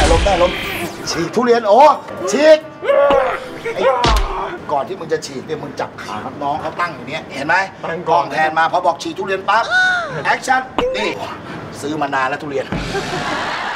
ลมได้ลมฉีกทุเรียนโอ้ฉีกก่อนที่มึงจะฉีกเนี่ยมึงจับขาครับน้องเขาตั้งอยู่เนี้ยเห็นไหมกองแทนมาพอบอกฉีกทุเรียนปั๊บแอคชั่นนี่ซื้อมานานแล้วทุเรียน